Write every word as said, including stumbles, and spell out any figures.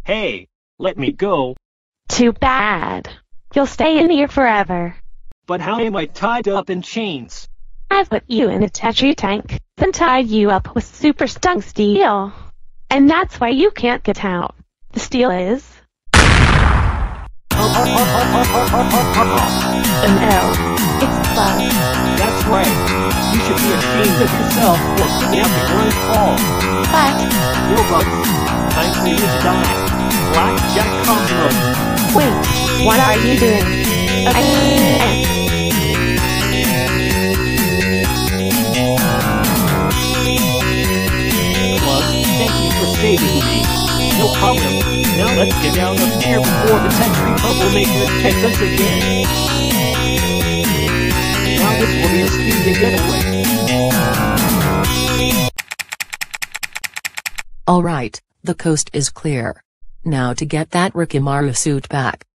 Hey, let me go. Too bad. You'll stay in here forever. But how am I tied up in chains? I've put you in a Tetri tank, then tied you up with super stung steel. And that's why you can't get out. The steel is... an L. It's love. That's right. You should be ashamed of yourself for kidnapping one all. But... Robots, time for you to die. Blackjack Cosmos. wait, what are you doing? Uh, Love, thank you for saving me. No problem. Now let's get out of here before the Tetri troublemakers catch us again. Now this will be a speedy getaway. Alright, the coast is clear. Now to get that Rikimaru suit back.